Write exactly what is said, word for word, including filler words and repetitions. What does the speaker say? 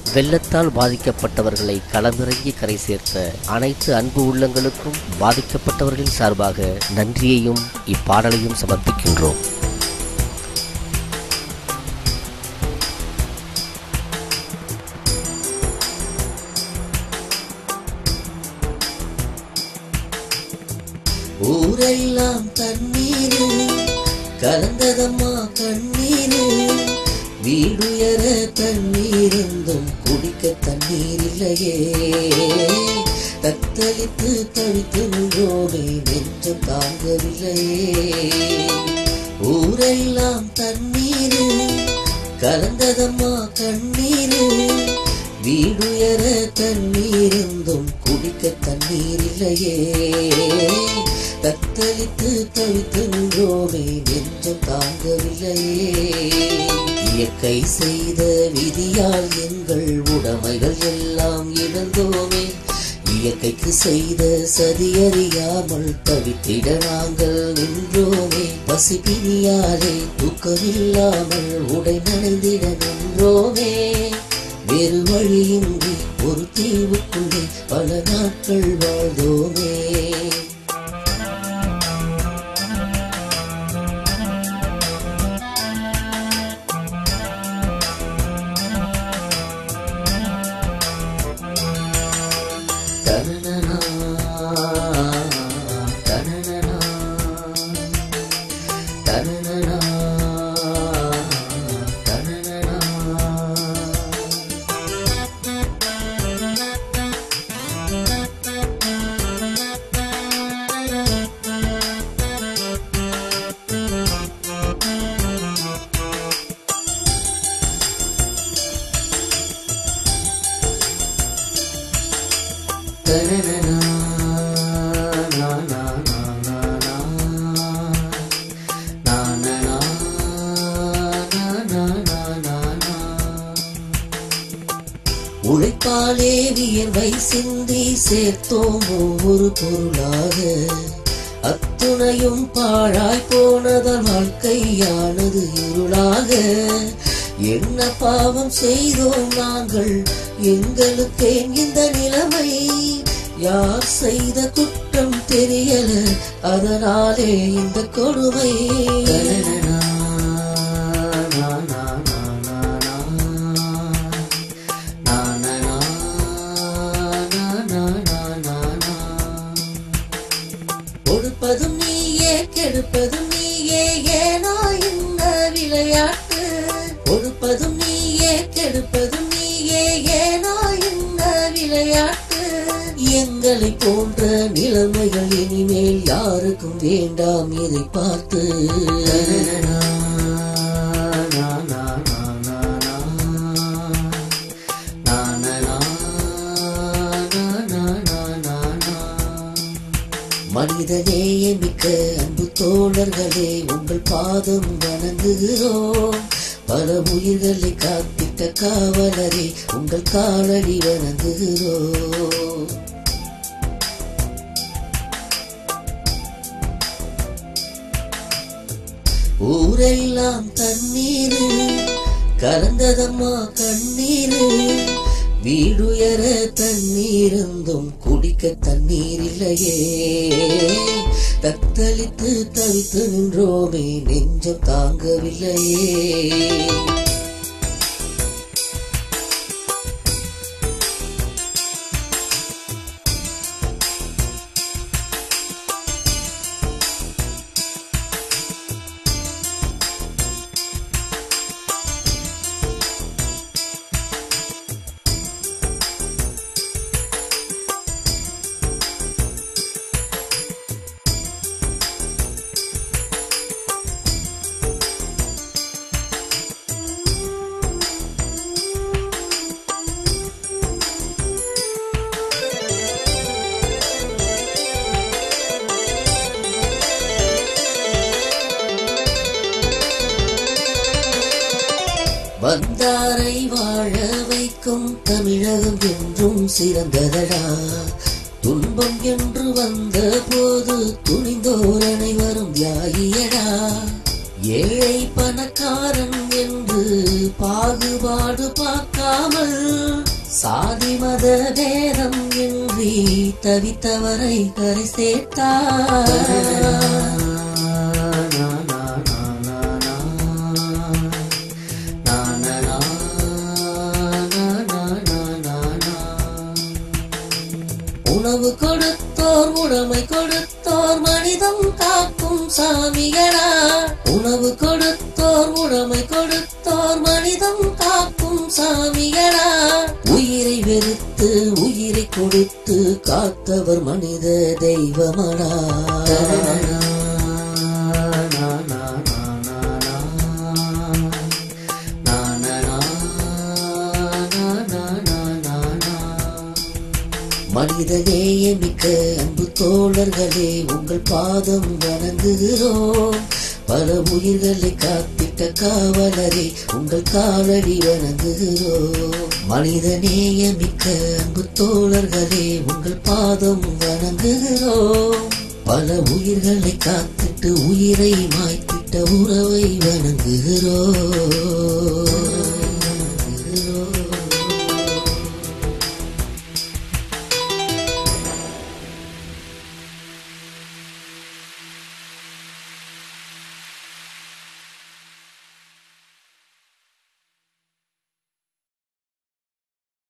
வெள்ளத்தால் பாதிக்கப்பட்டவர்களை களமிறங்கி கரை சேர்த்த அனைத்து அன்பு உள்ளங்களுக்கும் பாதிக்கப்பட்டவர்களின் சார்பாக நன்றியையும் இப்பாடலையும் சமர்ப்பிக்கின்றோம். ஊரெல்லாம் தண்ணீரு கலந்ததம்மா கண்ணீரு, வீடுயர தண்ணீருந்தும் குடிக்க தண்ணீர் இல்லையே, தத்தளித்து தவித்து நின்றோமே நெஞ்சம் தாங்கவில்லையே. ஊரெல்லாம் தண்ணீரு கலந்ததம்மா கண்ணீரு, வீடுயர தண்ணீருந்தும் குடிக்க தண்ணீர் இல்லையே, தத்தளித்து தவித்து நின்றோமே நெஞ்சம் தாங்கவில்லையே. இயற்கை செய்த விதியால் எங்கள் உடைமைகள் எல்லாம் இழந்தோமே, இயற்கைக்கு செய்த சதியறியாமல் தவித்திட நாங்கள் நின்றோமே, பசிப்பினியாலே தூக்கமில்லாமல் உடை நனைந்திட நின்றோமே. வேறு வழியின்றி ஒரு தீவுக்குள்ளே பல நாட்கள் வாழ்ந்தோமே. உழைப்பாலே வியர்வை சிந்தி சேர்த்தோம் ஒவ்வொரு பொருளாக, அத்துணையும் பாழாய் போனதால் வாழ்க்கையானது இருளாக. என்ன பாவம் செய்தோம் நாங்கள், எங்களுக்கே இந்த நிலைமை, யார் செய்த குற்றம் தெரியல, அதனாலே இந்த கொடுமை. கொடுப்பதும் நீயே கெடுப்பதும் நீயே, ஏனா இந்த விளையாட்டு, கொடுப்பதும் நீயே கெடுப்பதும் நீயே, ஏனா இந்த விளையாட்டு. எங்களை போன்ற நிலைமைகள் இனிமேல் யாருக்கும் வேண்டாம், இதை பார்த்து. மனிதநேய மிக்க அன்பு தோழர்களே, உங்கள் பாதம் வணங்குகிறோம். பல உயிர்களை காத்திட்ட காவலரே, உங்கள் காலடி வணங்குகிறோம். ஊரெல்லாம் தண்ணீரு கலந்ததம்மா கண்ணீரு, வீடுயர தண்ணீருந்தும் குடிக்க தண்ணீர் இல்லையே, தத்தளித்து தவித்து நின்றோமே நெஞ்சம் தாங்கவில்லையே. வந்தாரை வாழ வைக்கும் தமிழகம் என்றும் சிறந்ததடா, துன்பம் என்று வந்த போது துணிந்தோர் அனைவரும் தியாகியடா. ஏழை பணக்காரன் என்று பாகுபாடு பார்க்காமல் சாதி மத வேதம் இன்றி தவித்தவரை கரை சேர்த்தார். உணவு கொடுத்தோர் உடைமை கொடுத்தோர் மனிதம் காக்கும் சாமிகளா. உணவு கொடுத்தோர் உடைமை கொடுத்தோர் மனிதம் காக்கும் சாமிகளா. உயிரை வெறுத்து உயிரை கொடுத்து காத்தவர் மனித தெய்வமடா. மனிதநேயமிக்க அன்பு தோழர்களே, உங்கள் பாதம் வணங்குகிறோம். பல உயிர்களை காத்திட்ட காவலரே, உங்கள் காலடி வணங்குகிறோம். மனிதநேயமிக்க அன்பு தோழர்களே, உங்கள் பாதம் வணங்குகிறோம். பல உயிர்களை காத்திட்டு உயிரை மாய்த்திட்ட உறவை வணங்குகிறோம்.